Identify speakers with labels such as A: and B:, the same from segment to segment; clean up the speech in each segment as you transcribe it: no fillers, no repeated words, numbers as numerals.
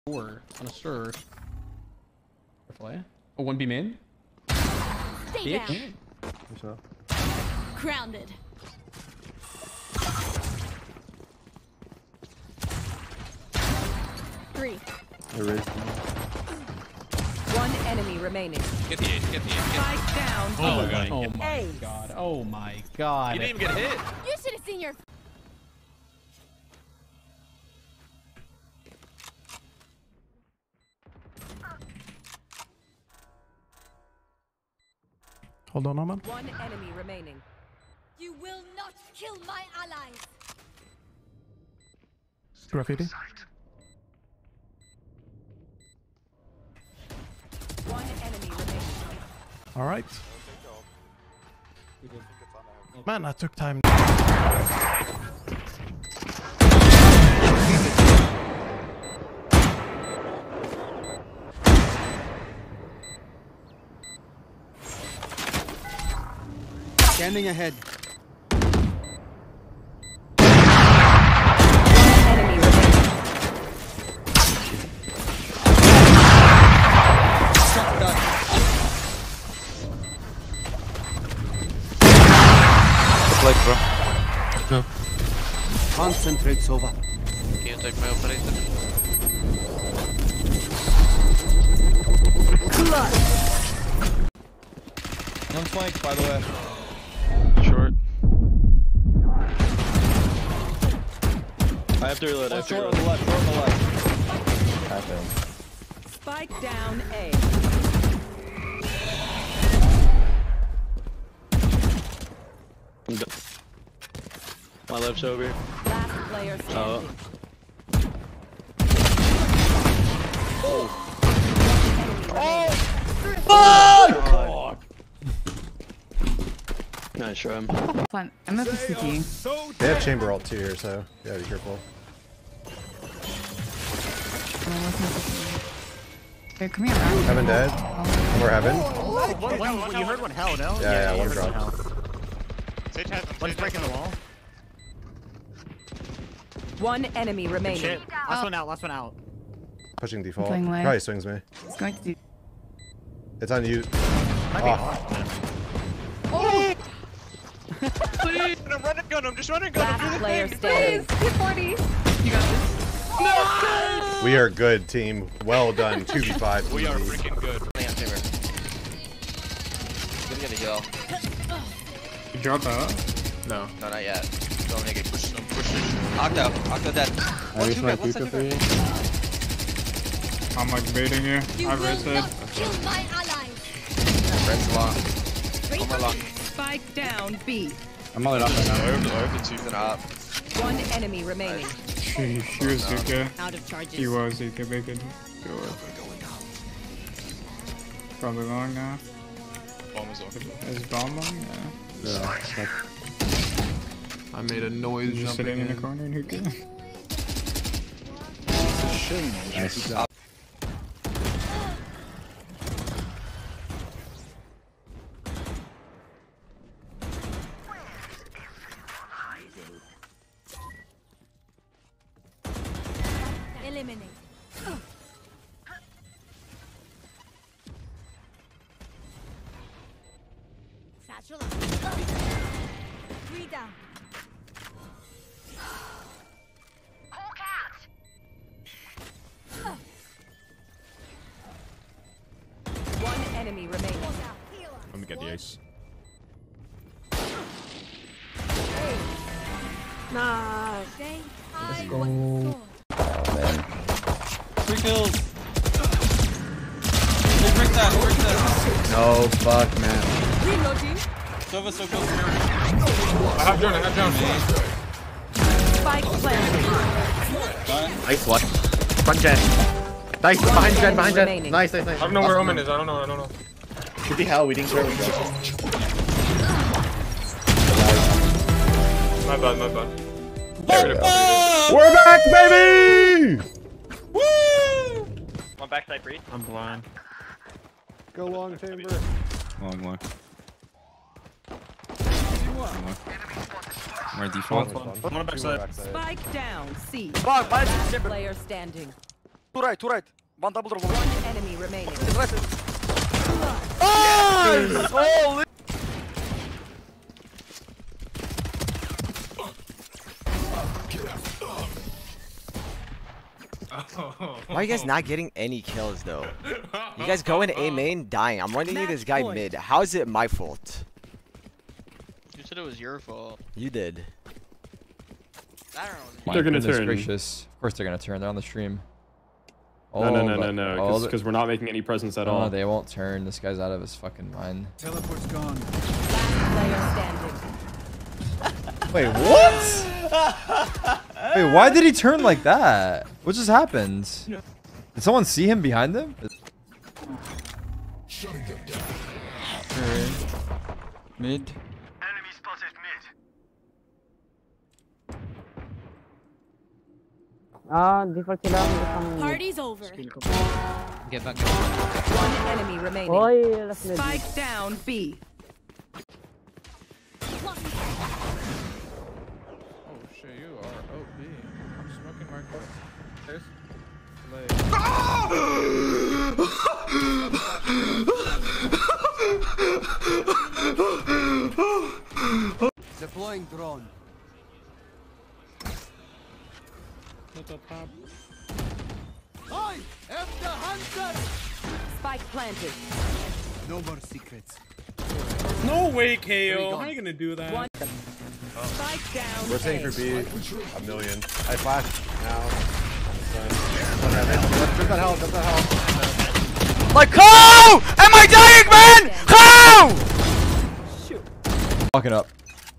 A: 4 on a stir. Careful, eh? Oh, 1B main.
B: Stay down.
C: So.
B: Grounded. Three.
C: There is.
D: One enemy remaining.
E: Get the ace, get the ace.
D: Spike down.
A: Oh my god. Oh
D: Ace.
A: my god. Oh my god.
E: You didn't even get hit.
B: You should have seen your.
C: Hold on, Omen.
D: One enemy remaining.
B: You will not kill my allies.
C: Graffiti.
D: One enemy remaining.
C: All right. Man, that took time.
F: Scanning ahead.
D: Enemy remaining.
E: Like, bro.
C: No.
F: Concentrate, Sova.
E: Can you take my operator?
G: One flank, by the way.
E: Short.
G: I have to reload. I have to reload. Short on the left, short on the left.
D: Spike down A.
G: My left's over.
D: Last player standing.
G: Nice try.
H: Fine. I'm at the city.
C: They have chamber ult too here, so yeah, be careful.
H: Okay, come here, man.
C: Heaven dead. Or heaven.
F: You heard one hell, no?
C: Yeah, one dropped.
E: Sage has them.
F: One's breaking the wall.
D: One enemy remaining.
F: Shit. Last one out, last one out.
C: Pushing default.
H: playing late.
C: Probably swings me.
H: It's going to do.
C: It's on you.
F: Might be
C: Oh.
F: off, man.
E: Please! I'm running gun, I'm just running gun.
D: Last player standing.
H: Hit 40. You got this.
E: No!
C: We are good, team. Well done. 2v5.
E: We are
C: easy.
E: freaking good.
I: Gonna get a heal.
G: You dropped that?
I: No, not yet.
E: Go nigga, push them, push them.
I: Octo dead.
C: I use my creeper for you.
G: I'm like baiting you.
B: You
G: I
B: will
G: rested.
B: not kill my allies.
I: Red's long. Over long.
D: Spike down B.
G: I'm all up right now.
E: Over two.
I: Then up.
D: One enemy remaining.
G: She was ZK.
D: Out of charges.
G: He was ZK, they could do it. Probably long now.
E: Bomb is off.
G: Is bomb long? Yeah.
C: Yeah.
G: I made a noise just sitting in the corner and who cares?
C: Nice.
B: Eliminate. Satchel up. 3 down.
D: One enemy remaining.
G: Let me get the ace.
B: Stay high.
C: go.
B: Sword.
G: 3 kills! Hey, break that, break that!
C: No, fuck, man.
D: Reloading.
G: Sova so close to me. I have drone.
D: Spike planted.
C: Nice one. Front gen. Nice, behind gen.
D: Remaining.
C: Nice.
G: I don't know where Omen is, I don't know.
C: Could be hell, we didn't care where we go.
G: My bad.
C: We're back, baby!
G: Woo!
E: One backside breach.
G: I'm blind.
C: Go long chamber.
J: Long. Where default?
G: One backside.
D: Spike down C.
F: Fuck,
D: Last player standing.
F: Two right. One double door.
D: One enemy remaining.
F: Nice! Holy!
C: Why are you guys not getting any kills though? You guys go in A main dying. I'm running you this guy mid. How is it my fault?
E: You said it was your fault.
C: You did.
E: I don't know.
G: They're gonna
A: Goodness
G: turn.
A: gracious. Of course they're gonna turn. They're on the stream.
G: No. Because we're not making any presence at all.
A: No, they won't turn. This guy's out of his fucking mind.
F: Teleport's gone.
D: Last player standing.
A: Wait, what? Wait, why did he turn like that? What just happened? Did someone see him behind him? Mid.
F: Enemy spotted mid.
J: Default sila ang
B: Party's over.
A: Get back.
D: One enemy remaining.
J: Oy, last mid.
D: Spike down B.
A: Oh shit, you are OP. I'm smoking Marco. There's
F: Deploying drone. I am the hunter.
D: Spike planted.
F: No more secrets.
G: No way, KO. How are you gonna do that?
D: One. Spike down.
C: We're saying
D: A.
C: for B. A million. I flash now.
F: Does that help?
C: Like how? Am I dying, man? How?
D: Shoot.
A: Fucking up.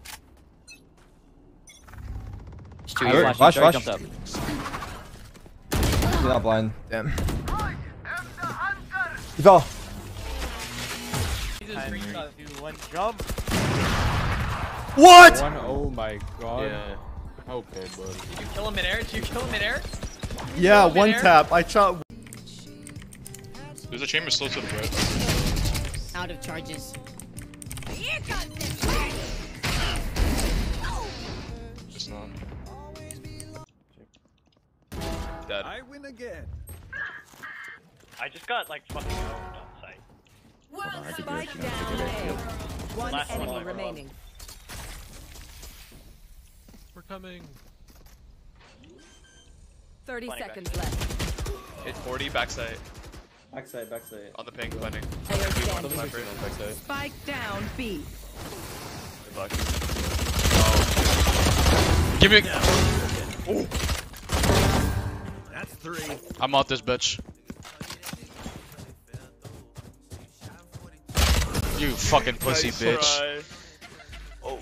A: Flash. He's not blind.
C: Damn.
A: He fell.
F: One jump.
C: What?
G: Oh my god.
E: Yeah.
G: Okay, buddy.
E: Did you kill him midair? Did you kill him midair?
C: Yeah, one tap. I shot.
E: There's a chamber still to the right.
B: Out of charges.
E: Just not. Dead.
F: I win again.
E: I just got like fucking owned on site.
D: Spike down A. One
E: Last one
D: enemy
E: alive.
D: remaining.
E: We're coming.
D: 30
E: Plenty
D: seconds left.
E: Hit 40 backside.
J: Backside.
E: On the ping, planning.
D: Player standing.
E: Backside.
D: Spike down B.
E: Good luck. Oh. Give me. Oh.
F: That's three.
E: I'm out this bitch. You fucking pussy bitch. Oh.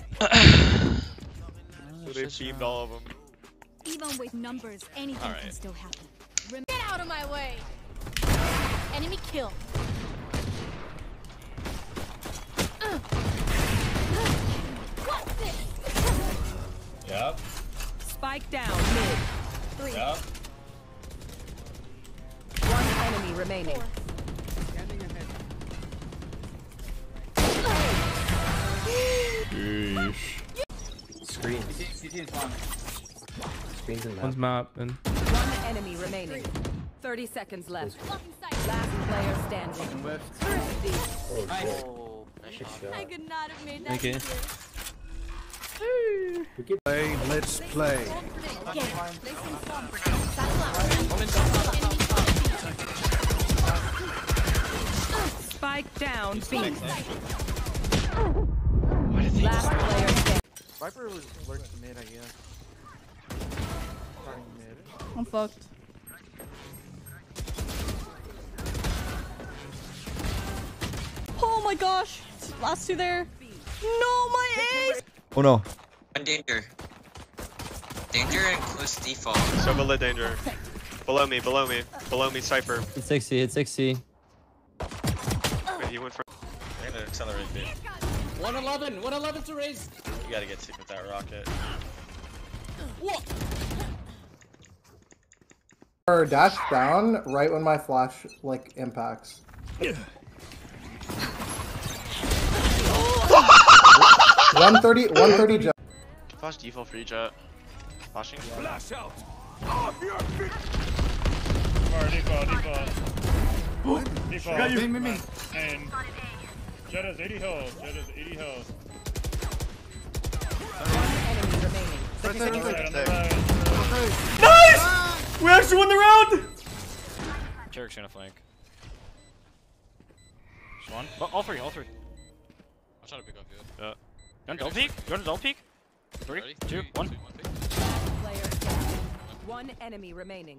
E: So they beamed all of them.
B: Even with numbers, anything
E: All right.
B: can still happen. Get out of my way. Enemy kill. What's this?
E: Yep.
D: Spike down mid.
B: 3.
E: Yep.
D: One enemy remaining.
C: Screen. Screens in
G: One's map and
D: One enemy remaining. 30 seconds left.
B: Blocking sight.
D: Last player standing.
B: I could not have made that
G: Okay.
B: easier.
F: Play, let's play.
D: Spike down B. Last player standing.
F: Viper was lurks mid, I guess. Starting mid.
H: I'm fucked. Oh my gosh! Last two there. No, my ace!
A: Oh no.
I: One danger. Danger and close default.
E: Sova danger. Below me, Cypher.
J: Hit 60, hit 60.
E: Wait, he went for. I'm gonna accelerate B.
J: 111 to raise.
E: You gotta get sick with that rocket.
J: Or dash down right when my flash like impacts. 130 jump.
E: Flash default for you, Jet. Flashing.
F: Flash out. Got you. Me.
E: And Jett has 80 health. Jett has 80 health.
D: Enemy remaining.
A: Nice! We actually won the round!
E: Jarek's gonna flank. Just one. Oh, all three.
I: I'll try to pick up you.
E: You want double peek? You want a double peek? 3, 2, 1.
D: Player standing. One enemy remaining.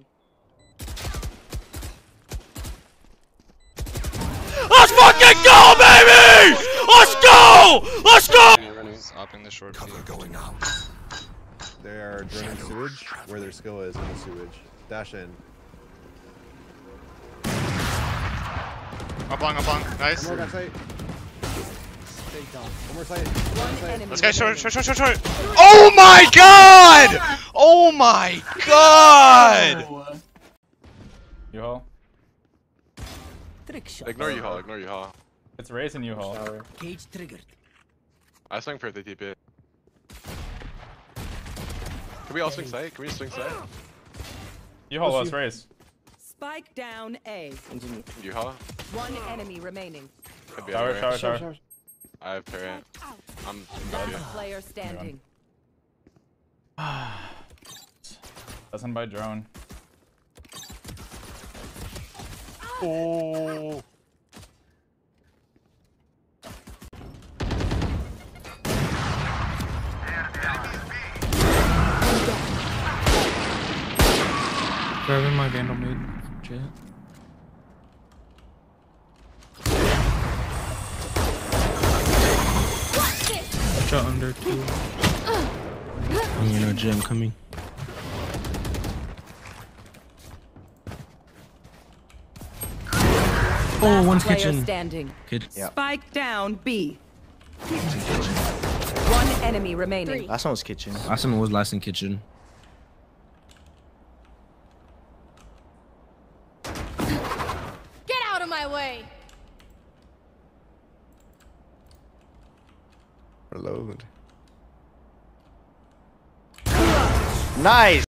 E: Let's fucking go, baby! Let's go! Let's go!
I: Stopping the short
F: Cover going out. They are draining sewage where their skill is in the sewage. Dash in.
G: Up long. Nice.
F: One more guy sight. One more sight.
D: One enemy.
G: Let's go short. Oh my god! Oh my god!
E: U-Haul.
D: Trick shot.
F: Ignore U-Haul.
E: It's raising U-Haul.
D: Cage triggered.
F: I swing for the TP. Can we all swing sight?
E: U-Haul was raised.
D: Spike down A.
F: U-Haul?
D: One enemy remaining.
E: Tower.
F: I have parent. I'm
D: Last player standing.
E: Doesn't by drone. Oh.
G: Grabbing my Vandal mid. Jet. Shot under 2. You know, Gem coming. Oh, one's
D: Player
G: kitchen.
D: standing.
G: Kid.
D: Spike down B. One enemy remaining.
C: Last one was kitchen.
G: Last one was last in kitchen.
B: Get out of my way!
F: Reload.
C: Nice.